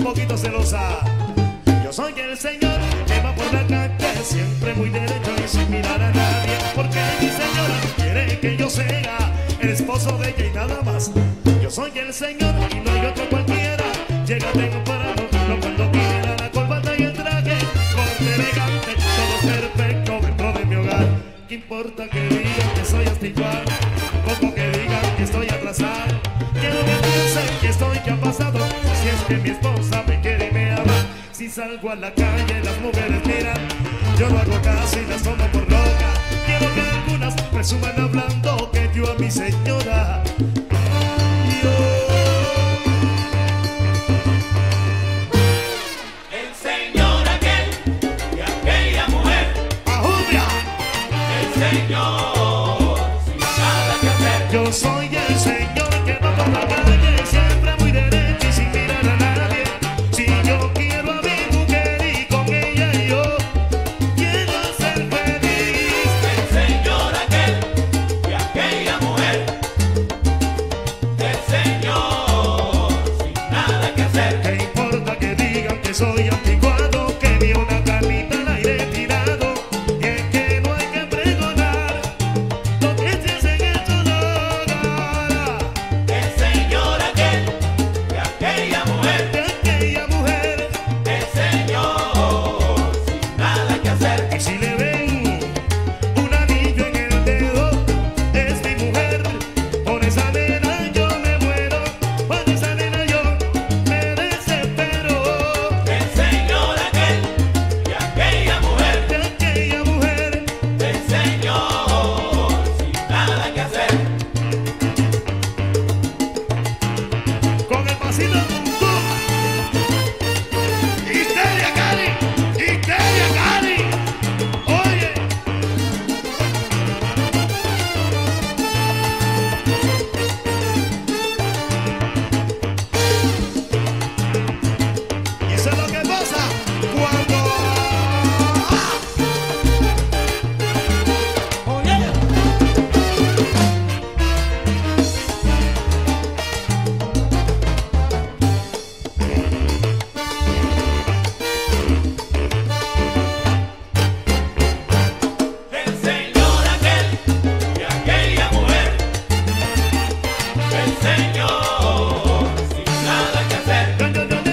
poquito celosa. Yo soy el señor que va por la calle, siempre muy derecho y sin mirar a nadie, porque mi señora quiere que yo sea el esposo de ella y nada más. Yo soy el señor y no hay otro cualquiera. Llega temprano, no cuando quiera, la corbata y el traje, corte elegante, todo es perfecto dentro de mi hogar. ¿Qué importa que digan que soy astigual? Como que digan que estoy atrasado. Quiero que piensen que estoy que ha pasado. Si es que mi esposa me quiere y me ama. Si salgo a la calle las mujeres miran, yo no hago caso y las tomo por loca. Quiero que algunas presuman hablando que yo a mi señora el señor aquel y aquella mujer. ¡Ajumbia! El señor sin nada que hacer. Yo soy el señor que va por la calle, siempre muy derecho y sin mirar a nadie. Si yo quiero a mi mujer y con ella yo quiero ser feliz. El señor aquel y aquella mujer. El señor sin nada que hacer. ¿Qué importa que digan que soy anticuado, que vi una carnita al aire tirado? Y es que no hay que pregonar lo que se hace en el hogar. El señor aquel y aquella mujer. De aquella mujer, El señor sin nada que hacer. y si le ven un anillo en el dedo, es mi mujer. Por esa nena yo me muero, por esa nena yo me desespero. El señor aquel y aquella mujer. De aquella mujer, El señor sin nada que hacer. con el pasito tum, histeria Cali, histeria Cali. Oye, y eso es lo que pasa cuando oye. El señor aquel y aquella mujer. El señor sin nada que hacer. Me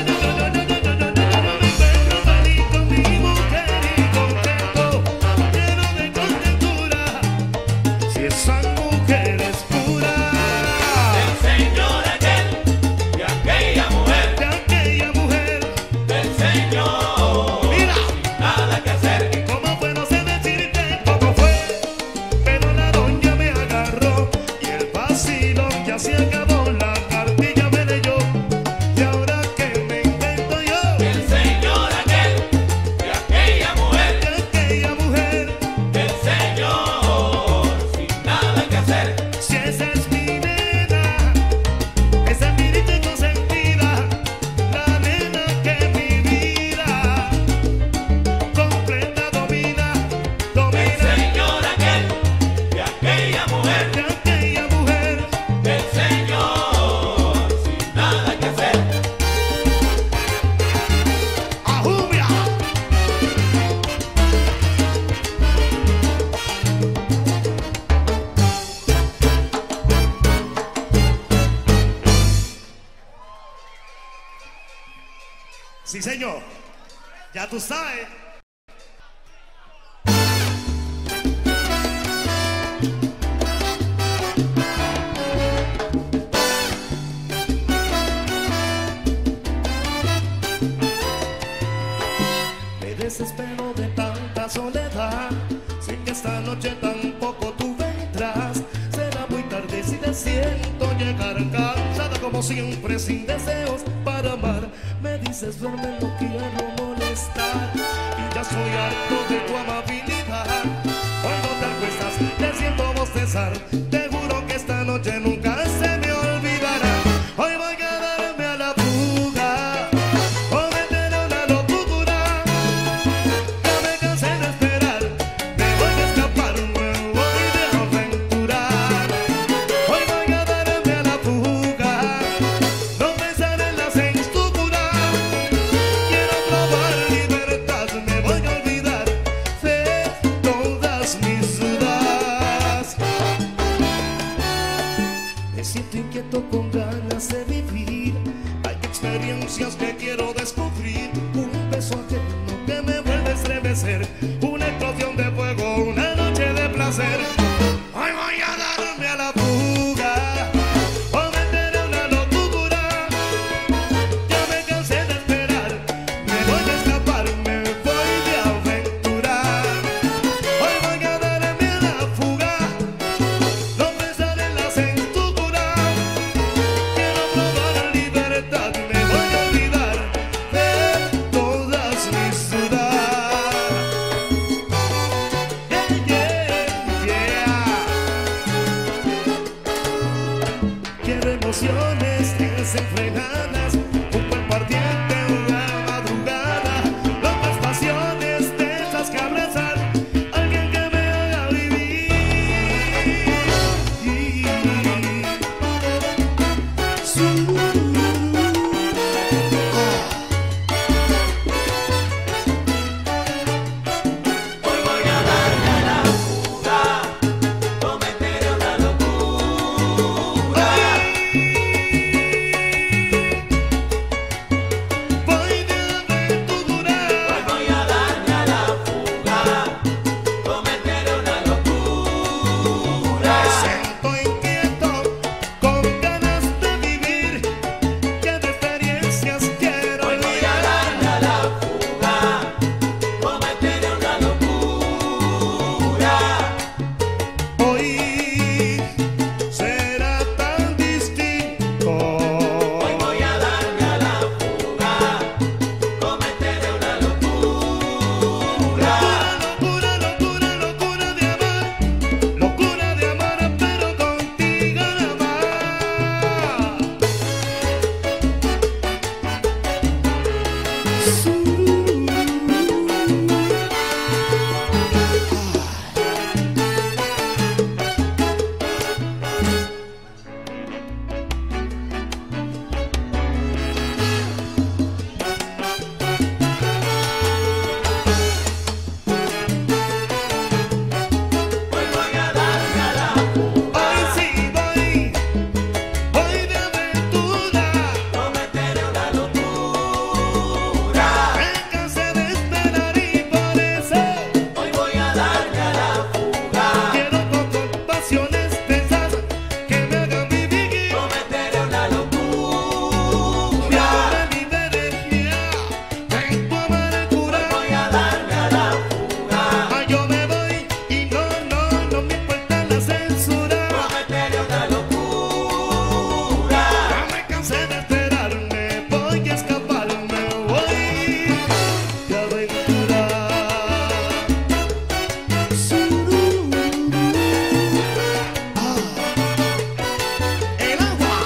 encuentro feliz con mi mujer y contento, lleno de contentura, si esa mujer es pura. El señor aquel y aquella mujer. De aquella mujer, El señor mira, sin nada que hacer. cómo fue, no sé decirte cómo fue, pero la doña me agarró y el vacilón ya se acabó, la cartilla me leyó, y ahora que me invento yo. El señor aquel y aquella mujer. De aquella mujer, El señor sin nada que hacer. si esa es mi nena, esa es mi dicha consentida, la nena que mi vida completa domina, El domina. señor aquel y aquella mujer. De aquella mujer, El señor sin nada que hacer. ¡ajumbia! Sí, señor, ya tú sabes. Me desespero de tanta soledad, sin que esta noche tampoco tú vendrás. Será muy tarde si te siento llegar cansada como siempre, sin deseos para amar. Me dices duerme, no quiero molestar, y ya estoy harto de tu amabilidad. Cuando te acuestas te siento bostezar, te juro que esta noche nunca se me olvidará. Hoy voy a darme a la fuga, cometer una locura. Ya me cansé de esperar, me voy a escapar, me voy a aventurar. Hoy voy a darme a la fuga, no pensar en la censura. que quiero descubrir un beso ajeno que me vuelve a estremecer, una explosión de fuego, una noche de placer. Hoy voy a darme a la fuga, cometeré una locura. Ya me cansé de esperar, me voy a escapar, me voy de aventura. Hoy voy a darme a la fuga, no pensaré en la cintura. Quiero probar libertad, me voy a olvidar de todas mis dudas. Quiero emociones desenfrenadas, un cuerpo ardiente en la madrugada, locas pasiones de esas que abrazan, alguien que me haga vivir. Hoy voy a darme a la fuga, cometeré una locura. Voy de aventura. Hoy voy a darme a la fuga, cometeré una locura. Me siento inquieto, con ganas de vivir, que de experiencias quiero Hoy voy a vivir. darme a la fuga, cometeré una locura. Hoy será tan distinto. Hoy voy a darme a la fuga, cometeré una locura. Locura, locura, locura de amar, pero contigo nada más. Hoy voy a darme a la fuga, Hoy sí voy de aventura. cometeré una locura. Me cansé de esperar y por eso Hoy voy a darme a la fuga, quiero con pasiones tensas que me hagan vivir. cometeré una locura. Ya me liberé en tu amargura. Voy a darme a la fuga, Ah, yo me voy y no me importa la censura. cometeré una locura. Ya me cansé de esperar, me voy a escapar, me voy de aventura. El agua.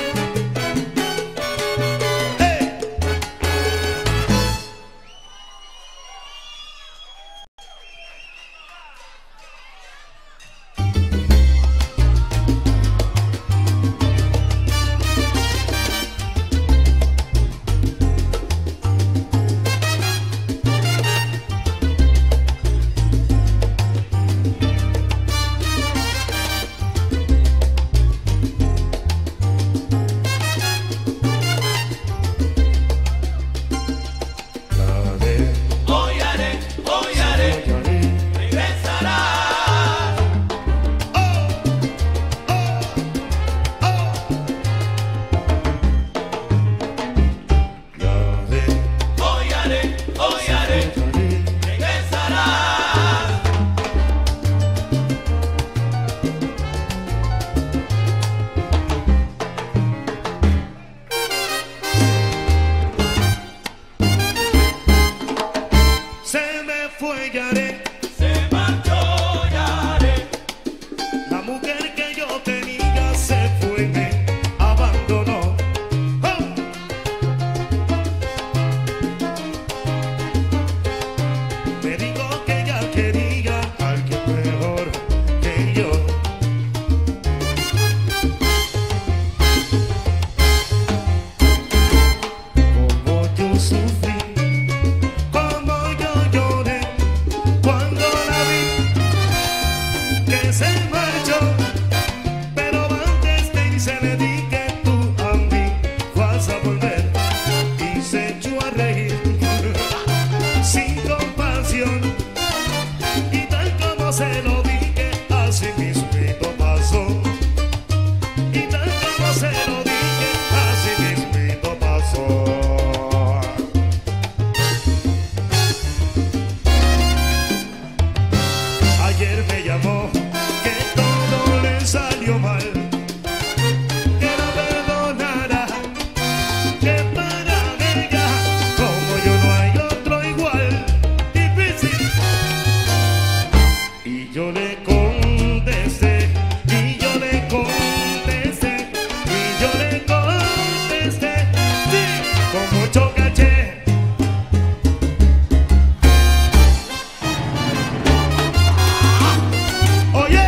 Hoy haré, regresarás. Hoy haré, regresarás. Se me fue Yaré, Se marchó Yaré, la mujer que yo tenía se fue, me abandonó. ¡Oh! Me dijo que ella quería a alguien mejor que yo. Como yo sufrí, como yo lloré, mucho caché. Oye,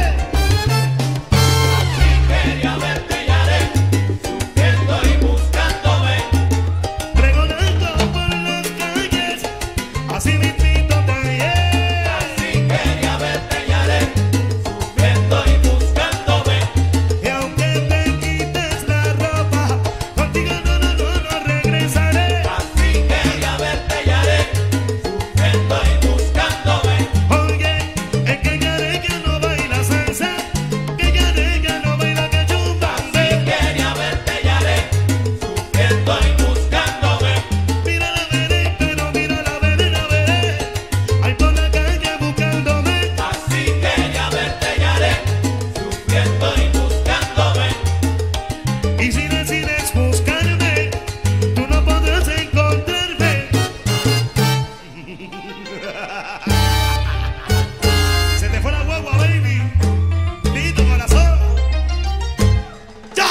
Así quería verte y haré, sufriendo y buscándome. pregonando por las calles, así mismito taller. Así quería verte y haré, sufriendo y buscándome. Y aunque te quites la ropa, contigo no regresaré. Así quería verte y haré, sufriendo y buscándome. Oye, es que ya no baila salsa, que ya no baila Así cachumbambe. quería verte y haré, sufriendo y buscándome. Mira la veré, pero mira la veré, ahí por la calle buscándome. Así quería verte y haré, sufriendo y buscándome. Y si decides buscarme, tú no podrás encontrarme. Se te fue la guagua, baby. Lindo corazón. ¡Ya!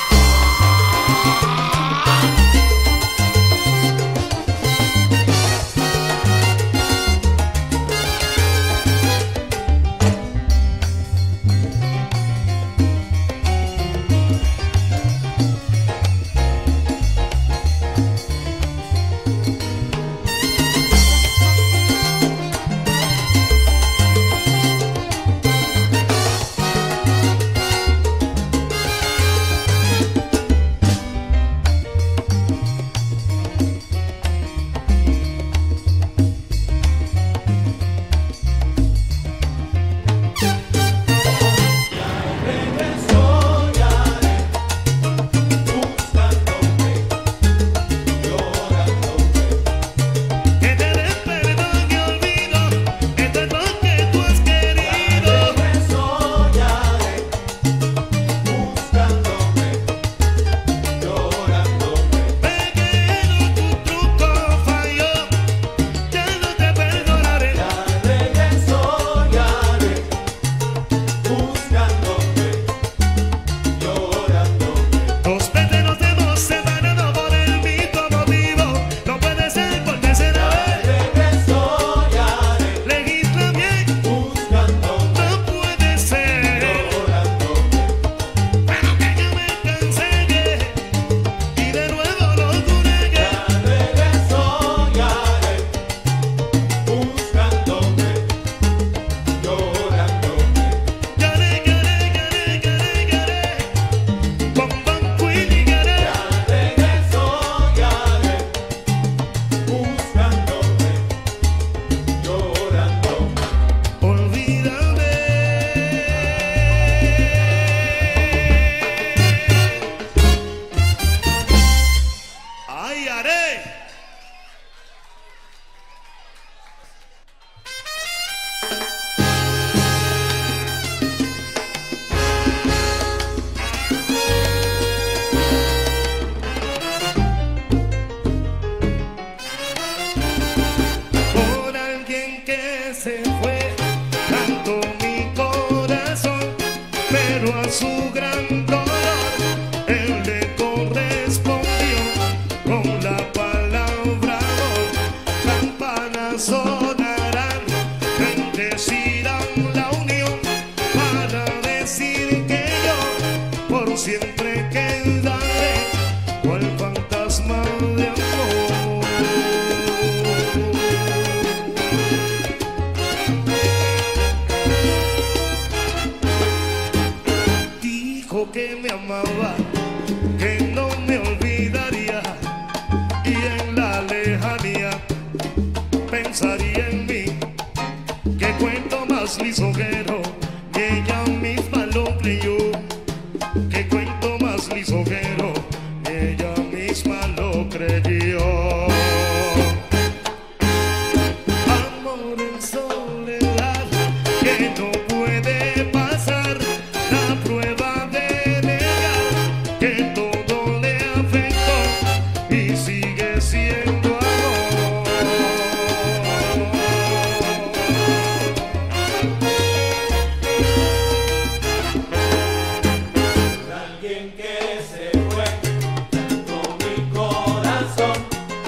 Regreso y haré, buscándome, llorándome. Que te des perdón y olvido, esto es lo que tú has querido. Regreso y haré, buscándome, llorándome. Pequeño, tu truco falló, ya no te perdonaré. Regreso y haré, buscándome, llorándome. Dos veces nos hemos separado por el mismo motivo. No puede ser por tercera vez. Regreso y haré, Legisla bien, buscándome, no puede ser. llorándome. Pero que yo me cansé y de nuevo lo juré. Regreso y haré, buscándome, llorándome. Garé, bom, bom, cuili, garé. Regreso y haré, buscándome, llorándome. Olvídame. Ay, haré. Por alguien que se fue, cantó mi corazón, pero a su gran dolor él le correspondió con la palabra amor. Campanas sonarán, bendecirán la unión para decir que yo por siempre quedaré cual fantasma de amor. Dijo que me amaba, que no me olvidaría y en la lejanía pensaría en mí. Qué cuento más lisonjero, y ella misma lo creyó. Qué cuento más lisonjero, y ella misma lo creyó. Amor en soledad que no puede pasar la prueba de negar que todo le afectó y sigue siendo amor. Alguien que se fue, tanto mi corazón,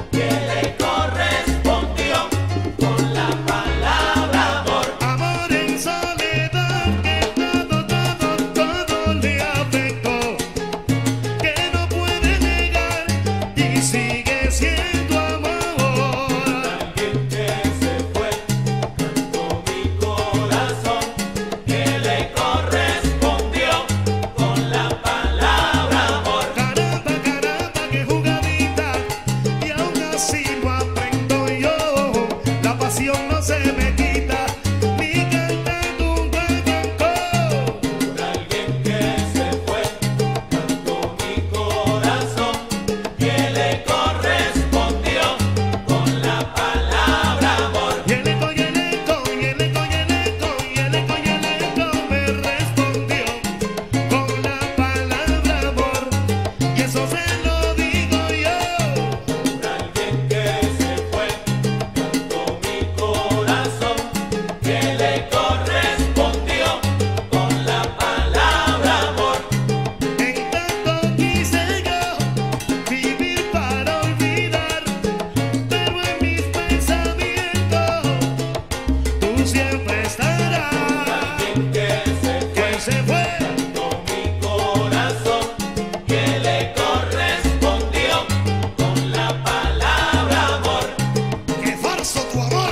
lo aprendo yo. La pasión no se me quita, ni cantando un guaguancó. Por alguien que se fue, cantó mi corazón, que le correspondió con la palabra amor. Y el eco, y el eco, y el eco, y el eco, y el eco, y el eco me respondió con la palabra amor. Y eso se lo digo yo. Por alguien que se fue, cantó mi corazón, que le correspondió con la palabra amor. En tanto quise yo vivir para olvidar, pero en mis pensamientos tú siempre estarás. Alguien que se Que se fue, cantó mi corazón, que le correspondió con la palabra amor. que farso tu amor.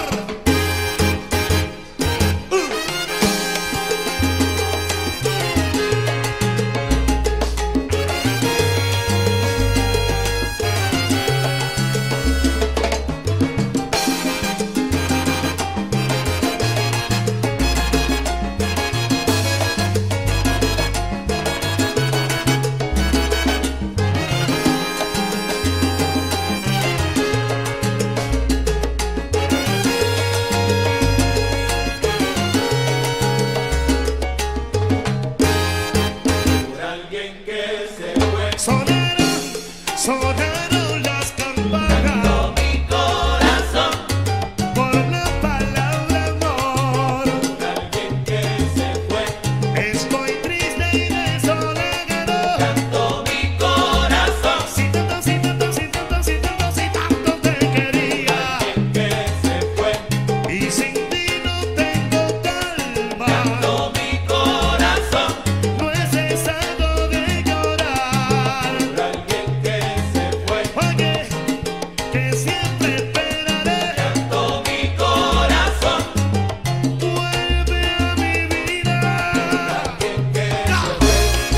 Por alguien que se fue, Sonaron, sonaron las campanas cantó mi corazón. por la palabra amor. Por alguien que se fue, Estoy triste y desolado. cantó mi corazón. Si tanto, si tanto, si tanto, si tanto, si tanto te quería, Alguien que se fue, y sin ti no tengo calma. cantó mi corazón. No he cesado de llorar. Por alguien que se fue, Oye, que siempre esperaré. cantó mi corazón. Vuelve a mi vida. Alguien que se fue,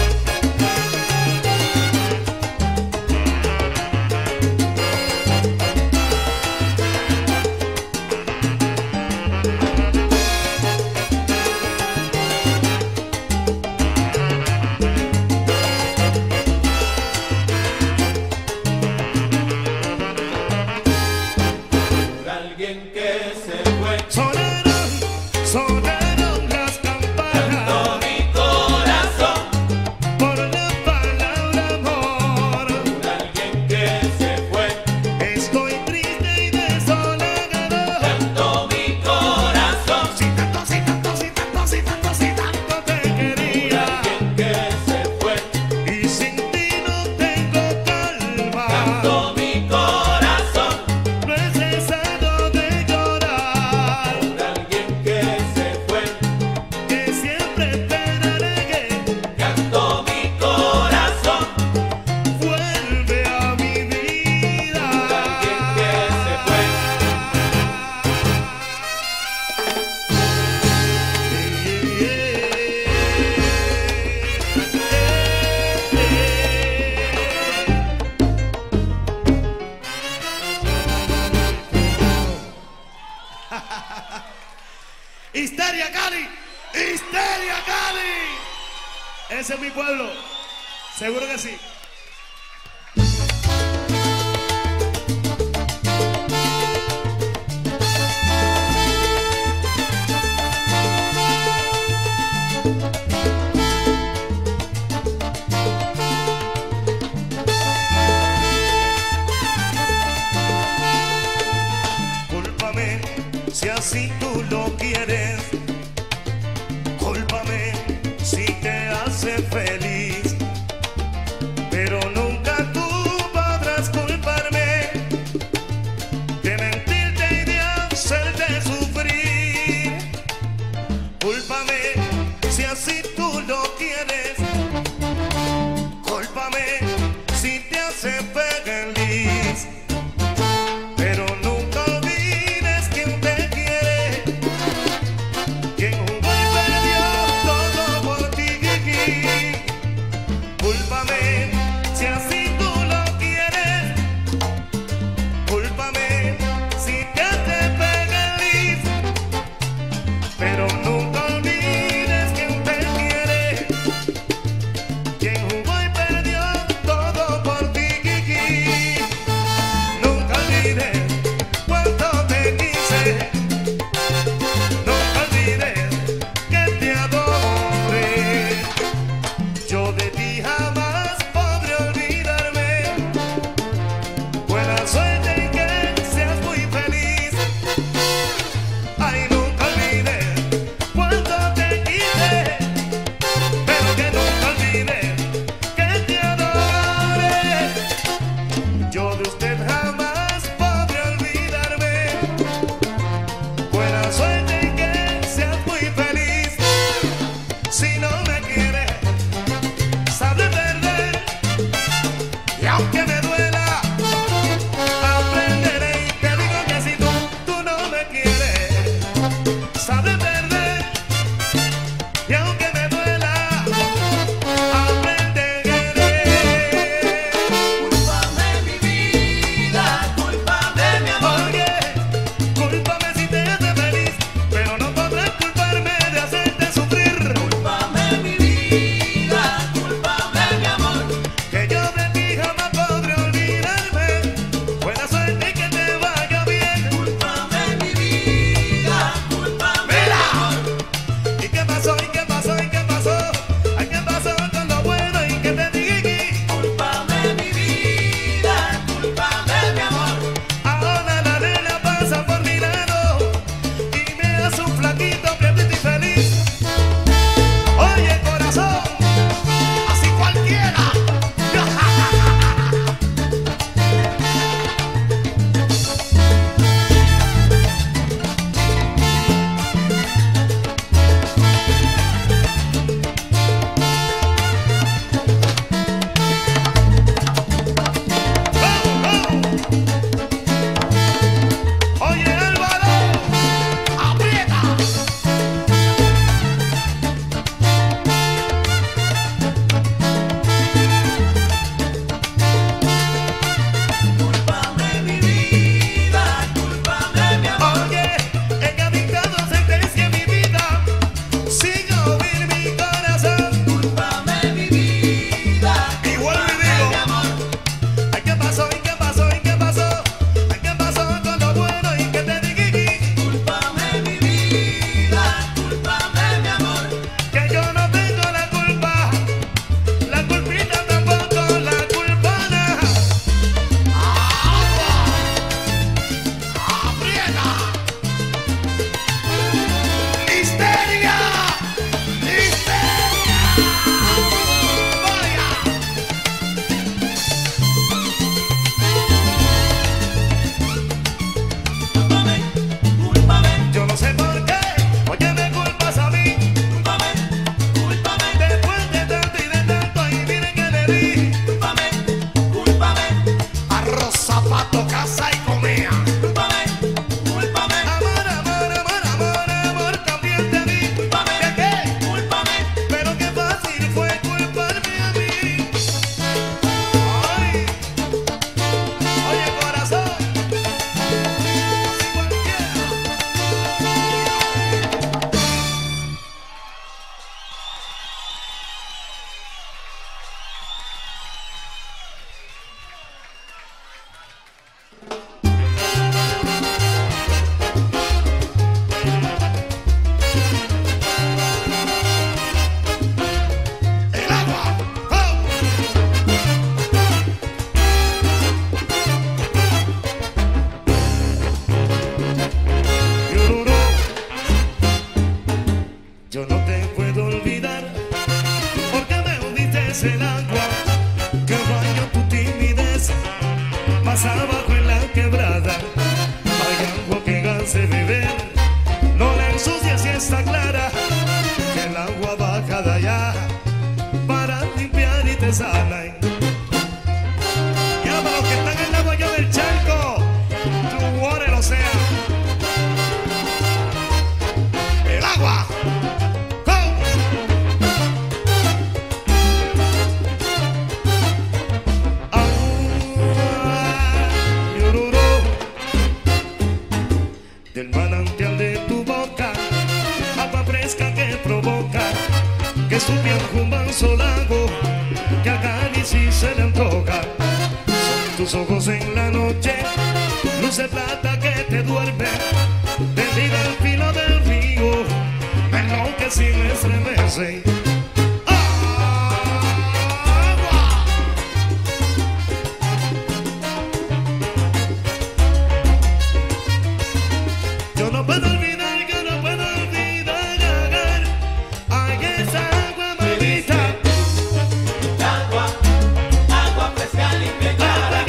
por alguien que se fue, Sonaron, sonaron las campanas cantó mi corazón. por la palabra amor. Por alguien que se fue, Estoy triste y desolado. cantó mi corazón. Si tanto, si tanto, si tanto, si tanto, si tanto te Por quería, alguien que se fue, y sin ti no tengo calma. cantó mi corazón. No he cesado de llorar. Por alguien que se fue, Que siempre esperaré. cantó mi corazón. Vuelve a mi vida. Alguien que se fue, Histeria Cali, Histeria Cali. Ese es mi pueblo, seguro que sí. Cúlpame si así tú lo quieres. Cúlpame si te hace feliz. Pero nunca tú podrás culparme de mentirte y de hacerte sufrir. Cúlpame si así tú lo quieres. Cúlpame si te hace feliz. Pero nunca olvides quien te quiere, quien jugó y perdió todo por ti. water, o sea, el agua. Del manantial de tu boca, agua fresca que provoca que su piel un manso lago que acaricia y se le antoja. Son tus ojos en la noche, luz de plata que te duerme, tendida al filo del río, me enloquece y me estremece. Yo no puedo olvidar, yo no puedo olvidar, ay, esa agua maldita. Agua, agua fresca, limpia y clara.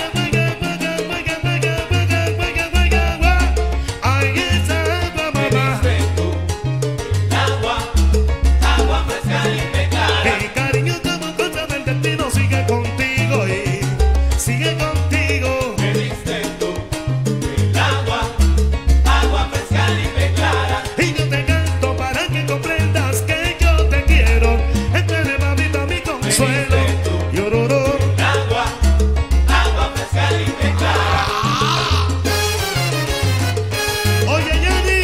Ay, esa agua, Me mamá. diste tú el agua, agua fresca, limpia y clara. Mi cariño como cosa del destino sigue contigo y sigue contigo. Me diste tú el agua, agua fresca, limpia y clara. Y yo te canto para que comprendas que yo te quiero. Entre mamita mi consuelo. Llororó. Agua, agua fresca, limpia y clara. Oye, Yanni.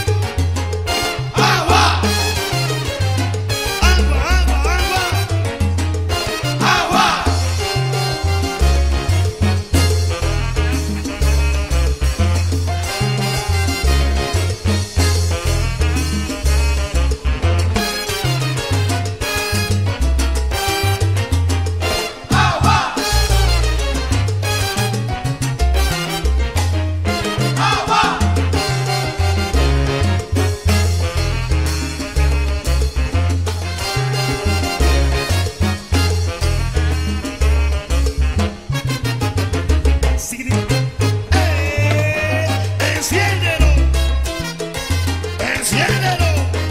Agua, Agua, agua, agua. agua. Agua, agua. Sí, enciéndelo. Enciéndelo.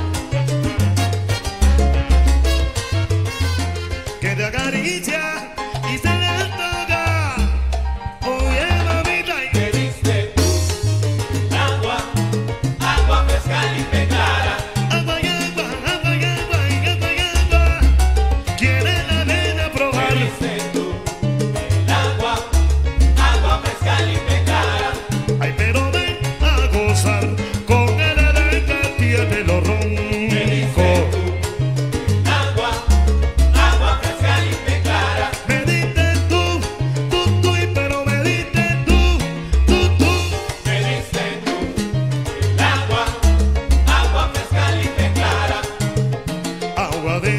Que te acaricia y se le antoja. Oye, mamita. Me diste tú el agua, agua fresca, limpia y clara. Agua y agua, agua y agua y agua y agua. Quiere la nena Me probar. diste tú el agua, agua fresca, limpia y clara. Ay, pero ven a gozar con el aire que tiene lo Me diste ronco. tú el agua, agua fresca, limpia y clara. Me diste tú, y pero me diste tú. Me diste tú el agua, agua fresca, limpia y clara. Agua de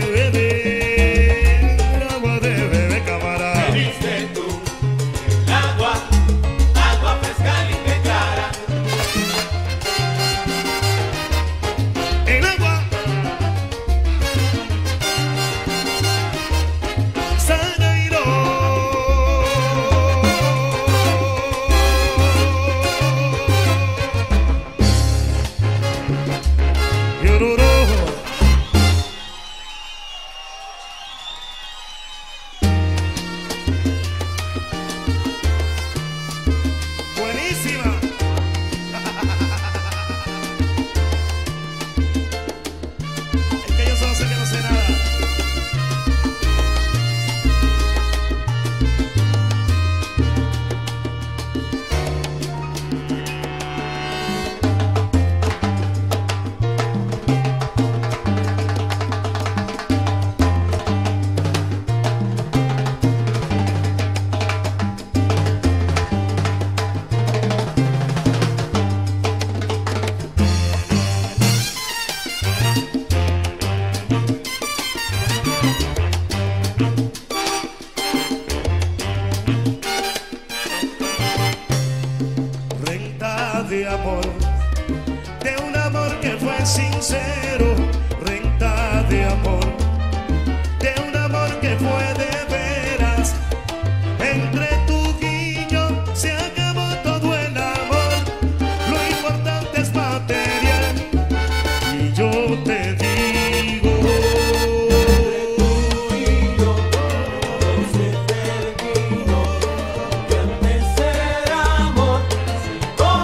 beber, Me camarada. diste tú el agua, agua fresca, limpia y clara. El agua Sanairo. Llororó. Buenísima. Es que yo solo sé que no sé nada. Renta de amor, de un amor que fue sincero. Renta de amor, de un amor que fue de veras. Entre tú y yo se acabó todo el amor. Lo importante es material. Y yo te digo, Tú y yo, ese termino, que antes era amor, sin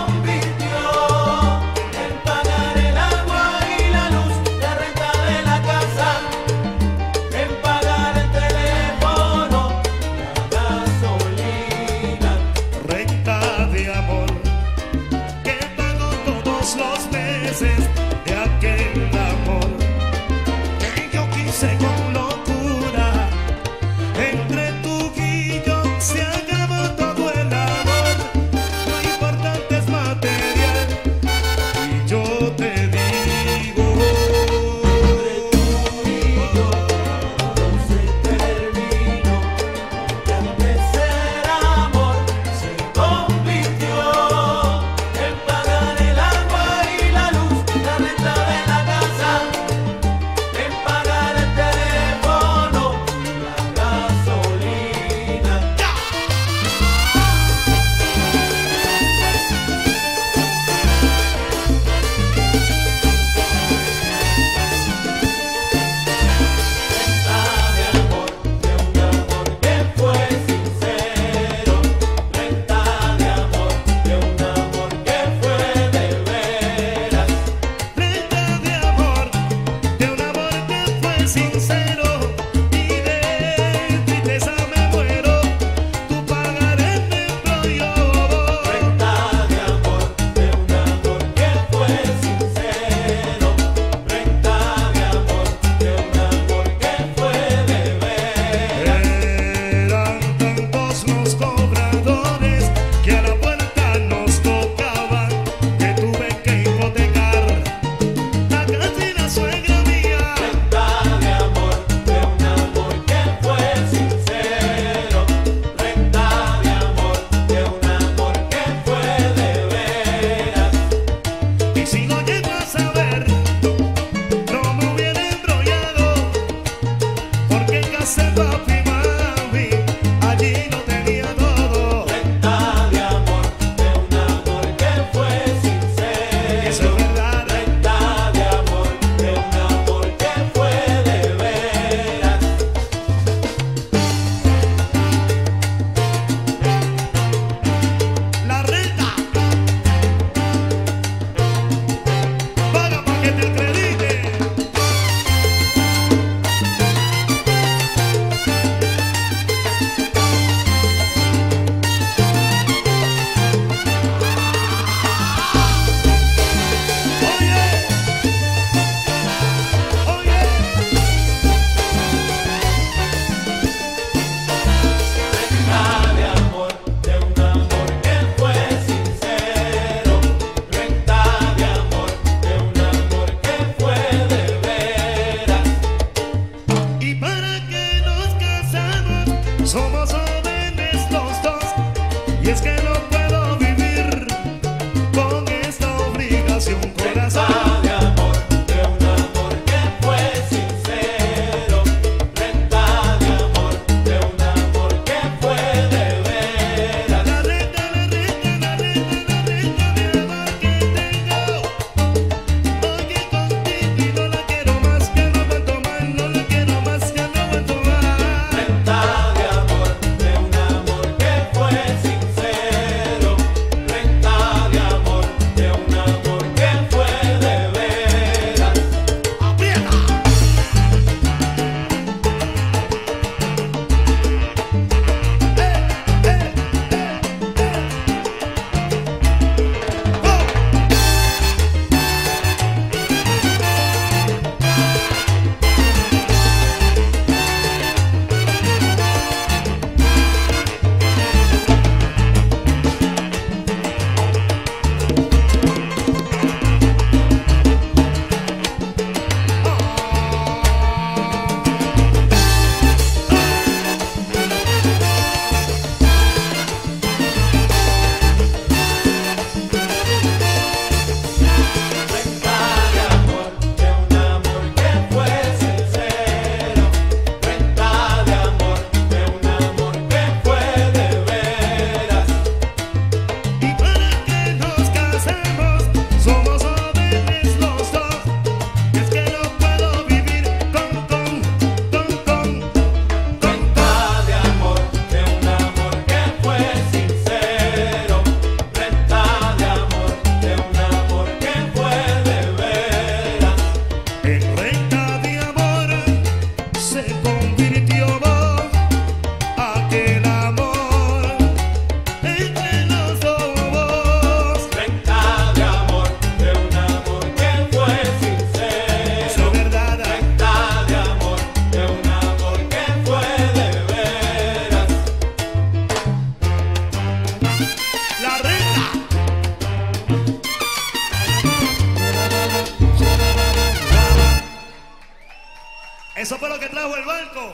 Eso fue lo que trajo el barco.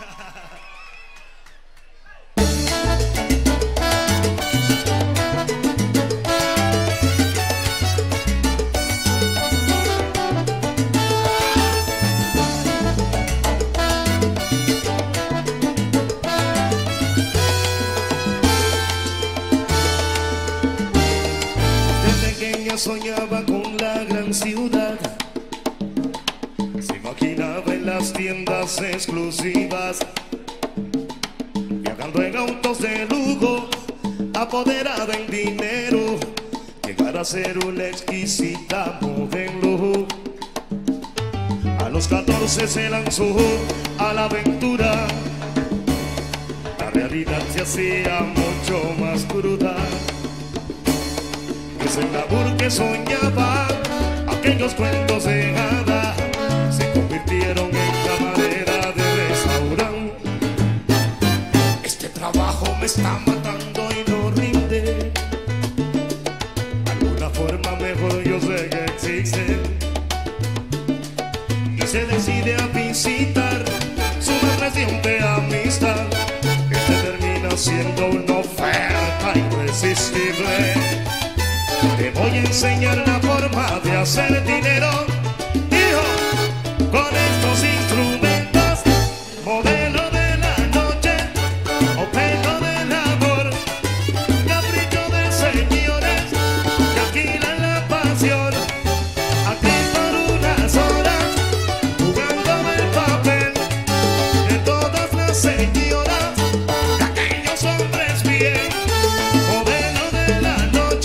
Soñaba con la gran ciudad, se imaginaba en las tiendas exclusivas, viajando en autos de lujo, apoderada en dinero, llegar a ser una exquisita modelo. A los 14 se lanzó a la aventura, la realidad se hacía mucho más cruda. Es el labor que soñaba, aquellos cuentos de hada se convirtieron en camarera de restaurante. Este trabajo me está matando y no rinde. Alguna forma mejor yo sé que existe. Y se decide a visitar su más reciente amistad. Este termina siendo una oferta irresistible. Te voy a enseñar la forma de hacer dinero, hijo, con estos instrumentos. Modelo de la noche, objeto del amor, capricho de señores que alquilan la pasión. Aquí por unas horas, jugando el papel de todas las señoras, de aquellos hombres bien. Modelo de la noche.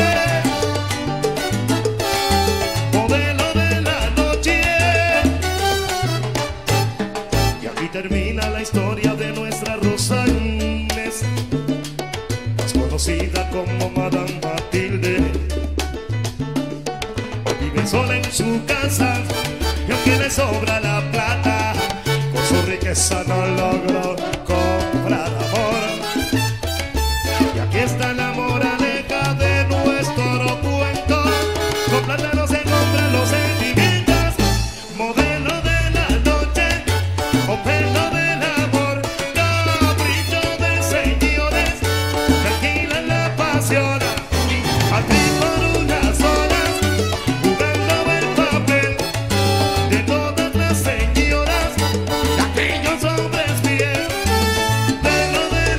Termina la historia de nuestra Rosa Inés, más conocida como Madame Matilde. Hoy vive sola en su casa y aunque le sobra la plata, con su riqueza no logró comprar amor. Y aquí está la moraleja de nuestro cuento: con plata no se compran los sentimientos. Modelo de la noche, objeto del amor, capricho de señores que alquilan la pasión. Aquí por unas horas, jugando el papel de todas las señoras, de aquellos hombres bien. Modelo de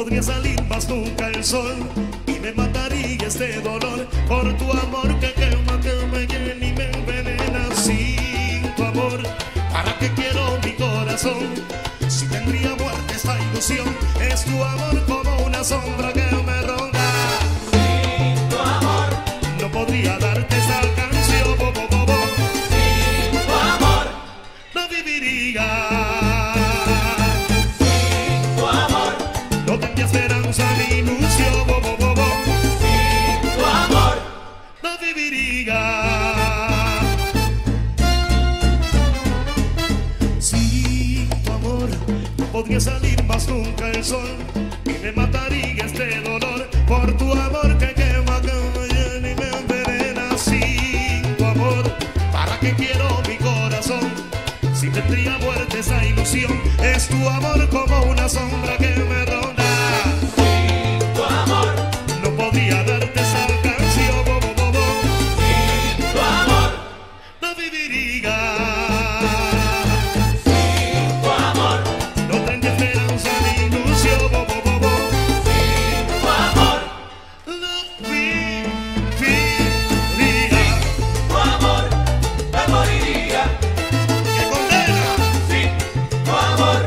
podría salir más nunca el sol y me mataría este dolor por tu amor que me llena y me envenena. Sin tu amor, ¿para qué quiero mi corazón? Si tendría muerte esta ilusión, es tu amor como una sombra que me ronda. Sin tu amor, no podría darte esa canción, sin tu amor, no viviría. sin tu amor, No tendría esperanza ni ilusión, sin tu amor, no viviría. Sin tu amor no podría salir más nunca el sol y me mataría este dolor por tu amor que quema, que me llena y me envenena. Sin tu amor, ¿para qué quiero mi corazón? Si tendría muerte esa ilusión, es tu amor como una sombra que me ronda. sin tu amor, No podría darte esa canción, sin tu amor, no viviría. sin tu amor, No tendría esperanza ni ilusión, sin tu amor, no viviría. tu amor me moriría. ¡Qué condena! Sin tu amor,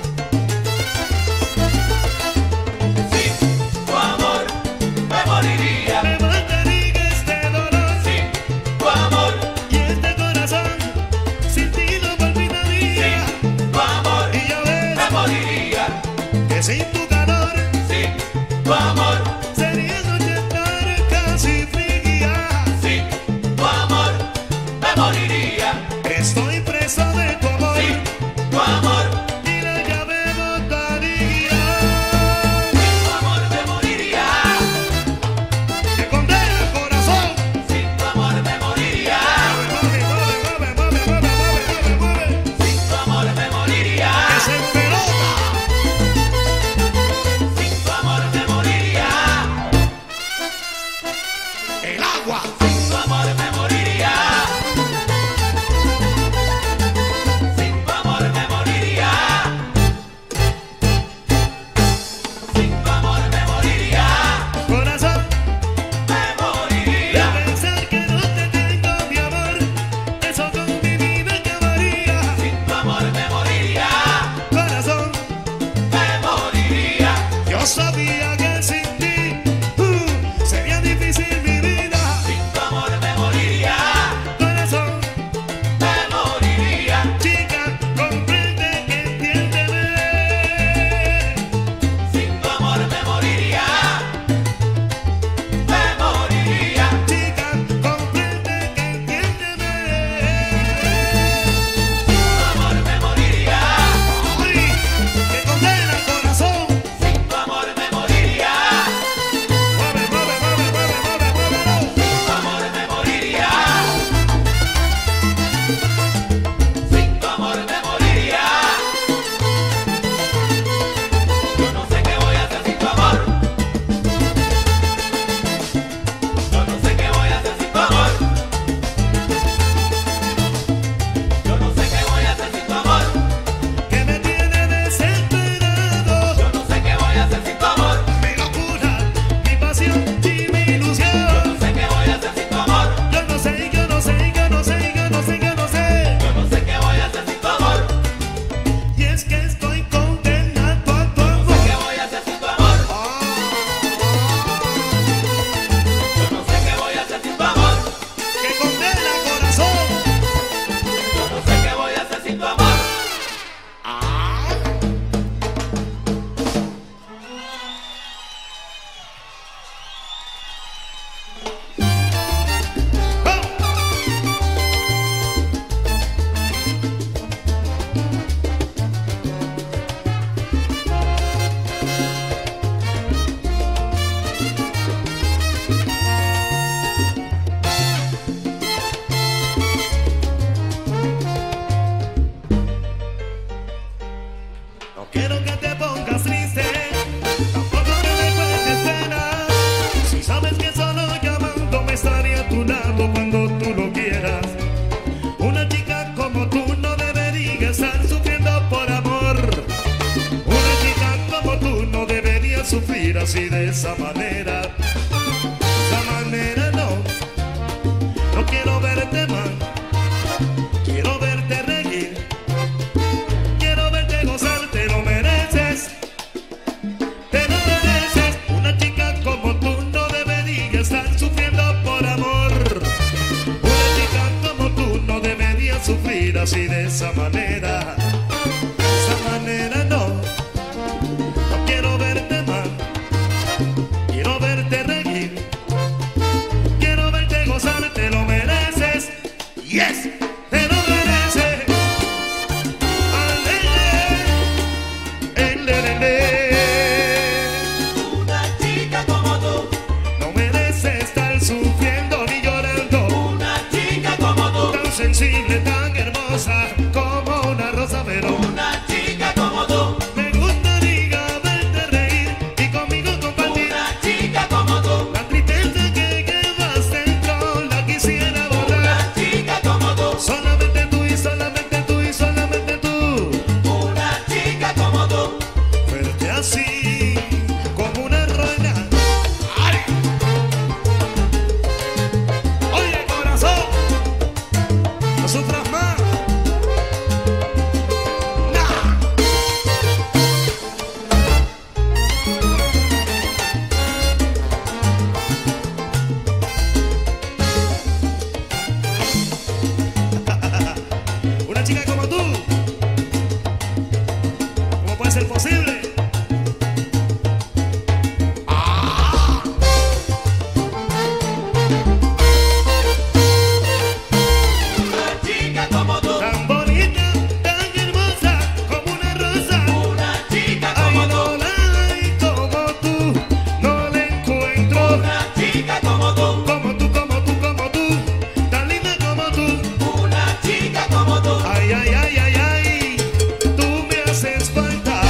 sin tu amor me moriría. Me mataría este dolor Sin tu amor, y este corazón sin ti no palpitaría. sin tu amor Y ya ves me moriría. que sin tu calor Sin tu amor, sería noche casi fría. sin tu amor me moriría. Estoy preso de tu amor Sin tu amor, y la llave botaría. sin tu amor me moriría. ¡Que condena el corazón! Sin tu amor me moriría. ¡Mueve, mueve, mueve, mueve, mueve, mueve, mueve! Sin tu amor me moriría. ¡Que se pelota! Sin tu amor me moriría. así de esa manera. De esa manera no, no quiero verte mal, quiero verte reír, quiero verte gozar, te lo mereces, te lo mereces. Una chica como tú no debería estar sufriendo por amor. Una chica como tú no debería sufrir así de esa manera. De esa manera no, no quiero verte mal, quiero verte reír, quiero verte gozar, te lo mereces. Yes, te lo mereces. Una chica como tú, no merece estar sufriendo ni llorando. una chica como tú, Tan sensible, tan hermosa como una rosa, pero una chica como tú, me gustaría verte reír y conmigo compartir una chica como tú, la tristeza que llevas dentro. La quisiera borrar. una chica como tú, Solamente tú y solamente tú y solamente tú. una chica como tú. Verte así como una reina. ¡Ay! Oye, corazón, no sufras más. Nah. Una chica como tú, ¿cómo puede ser posible? Una chica como tú, Tan bonita, tan hermosa como una rosa. una chica Ay, como no tú, la hay como tú, no la encuentro. una chica como tú, Como tú, como tú, como tú, tan linda como tú. una chica como tú. Ay, ay, ay, ay, ay, tú me haces falta.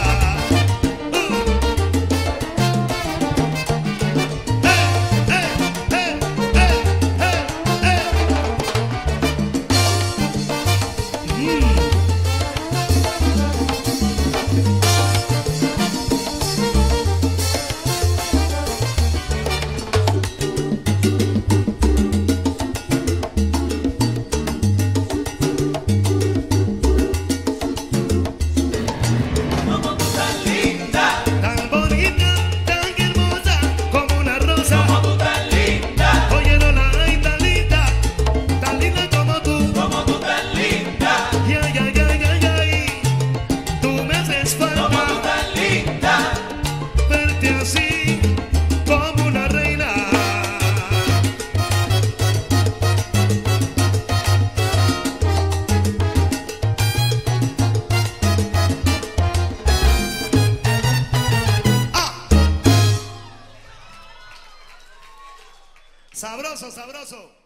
Como tú tan linda, Tan bonita, tan hermosa como una rosa. como tú tan linda, Oye, no la hay tan linda como tú. como tú tan linda, Ay, ay, ay, ay, ay, ay, tú me haces como tú falta. tan linda. Verte así como una reina. Sabroso, sabroso.